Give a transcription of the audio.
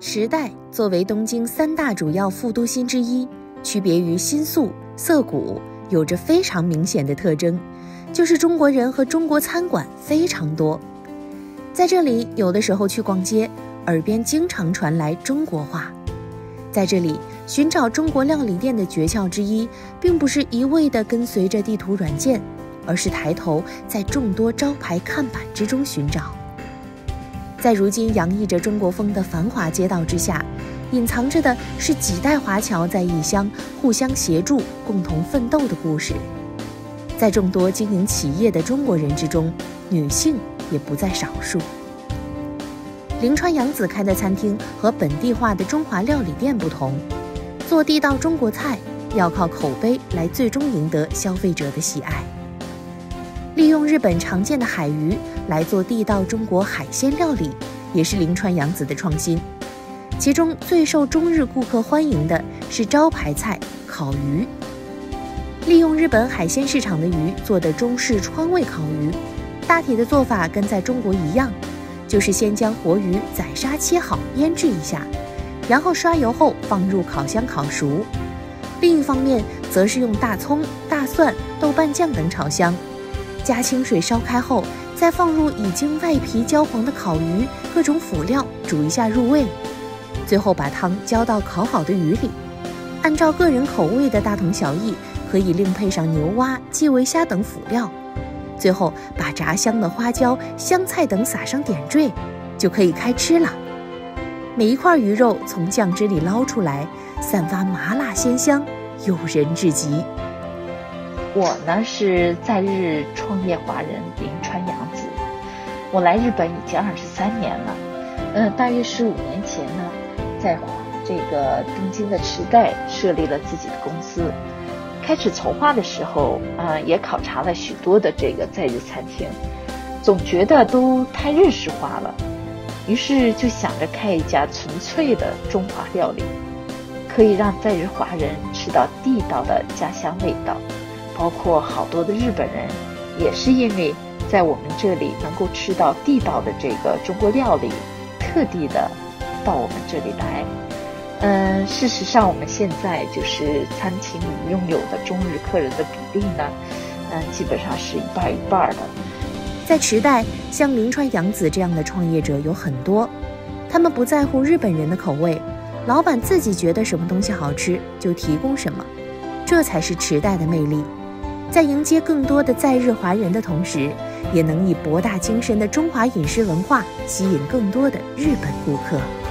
池袋作为东京3大主要副都心之一，区别于新宿、涩谷，有着非常明显的特征，就是中国人和中国餐馆非常多。在这里，有的时候去逛街，耳边经常传来中国话。在这里，寻找中国料理店的诀窍之一，并不是一味地跟随着地图软件，而是抬头在众多招牌看板之中寻找。在如今洋溢着中国风的繁华街道之下，隐藏着的是几代华侨在异乡互相协助、共同奋斗的故事。在众多经营企业的中国人之中，女性也不在少数。临川洋子开的餐厅和本地化的中华料理店不同，做地道中国菜要靠口碑来最终赢得消费者的喜爱。利用日本常见的海鱼来做地道中国海鲜料理，也是临川洋子的创新。其中最受中日顾客欢迎的是招牌菜烤鱼。利用日本海鲜市场的鱼做的中式川味烤鱼，大体的做法跟在中国一样，就是先将活鱼宰杀切好腌制一下，然后刷油后放入烤箱烤熟。另一方面则是用大葱、大蒜、豆瓣酱等炒香，加清水烧开后，再放入已经外皮焦黄的烤鱼，各种辅料煮一下入味，最后把汤浇到烤好的鱼里。按照个人口味的大同小异，可以另配上牛蛙、基围虾等辅料，最后把炸香的花椒、香菜等撒上点缀，就可以开吃了。每一块鱼肉从酱汁里捞出来，散发麻辣鲜香，诱人至极。 我呢是在日创业华人临川洋子，我来日本已经23年了。大约15年前呢，在这个东京的池袋设立了自己的公司。开始筹划的时候，也考察了许多的这个在日餐厅，总觉得都太日式化了，于是就想着开一家纯粹的中华料理，可以让在日华人吃到地道的家乡味道。包括好多的日本人，也是因为在我们这里能够吃到地道的这个中国料理，特地的到我们这里来。事实上我们现在就是餐厅里拥有的中日客人的比例呢，基本上是一半一半的。 在池袋，像临川洋子这样的创业者有很多，他们不在乎日本人的口味，老板自己觉得什么东西好吃就提供什么，这才是池袋的魅力。在迎接更多的在日华人的同时，也能以博大精深的中华饮食文化吸引更多的日本顾客。